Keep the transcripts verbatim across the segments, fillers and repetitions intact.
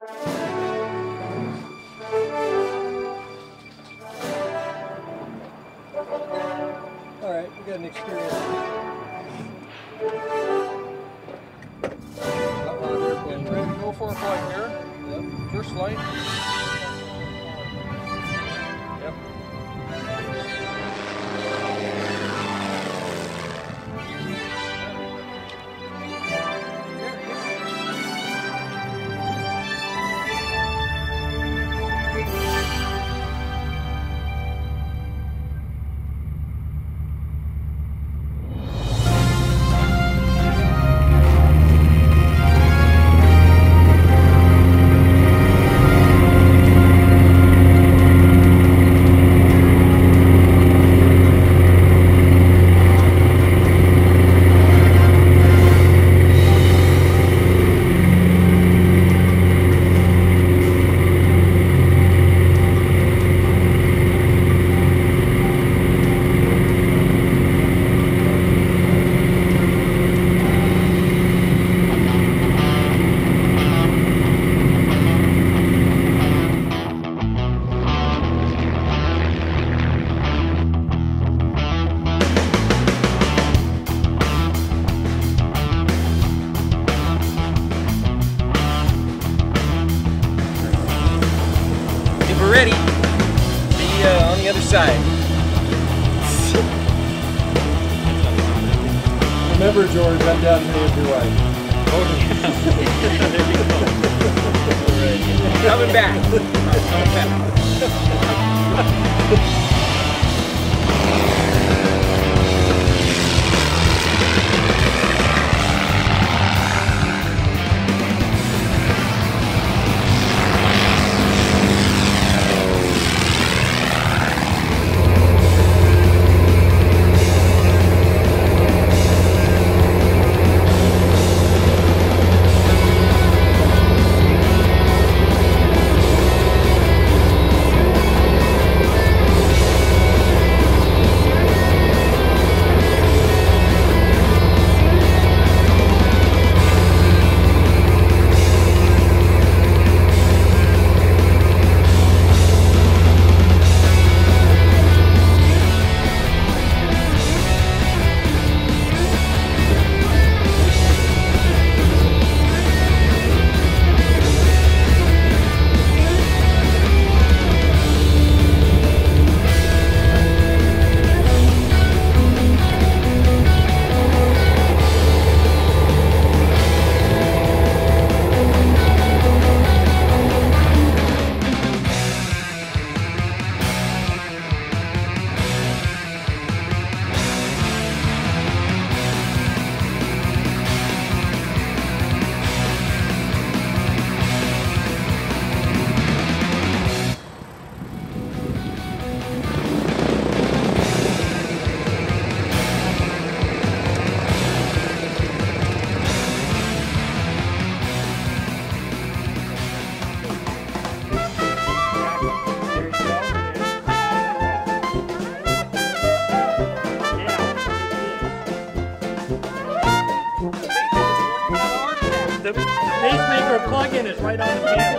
Alright, we got an experience. And ready to go for a flight here. Yep. First flight. Yep. We're ready. See you uh, on the other side. Remember, George, I'm down here with your wife. Oh, yeah. Coming back. Coming back. The pacemaker plug-in is right on the panel.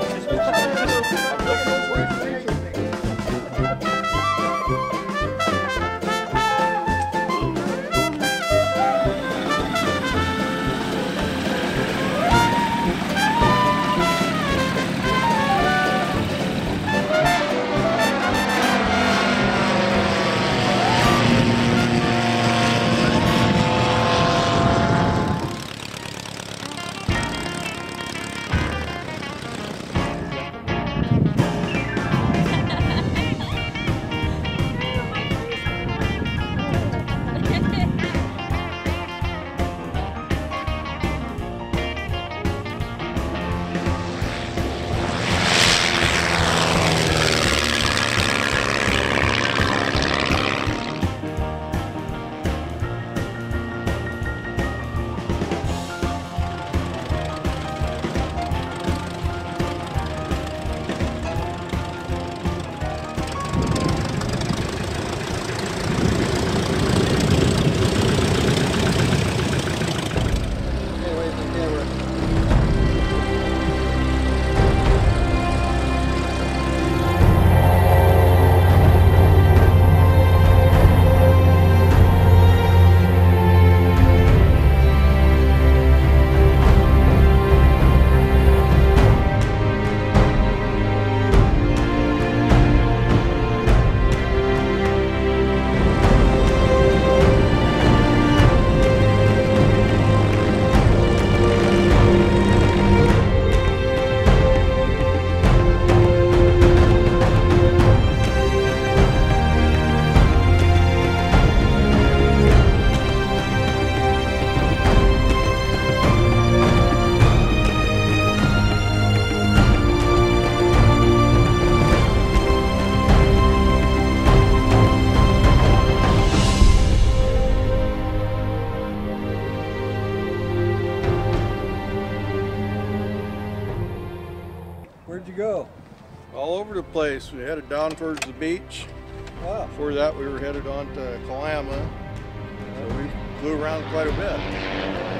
Where'd you go? All over the place. We headed down towards the beach. Ah, Before that, we were headed on to Kalama. So we flew around quite a bit.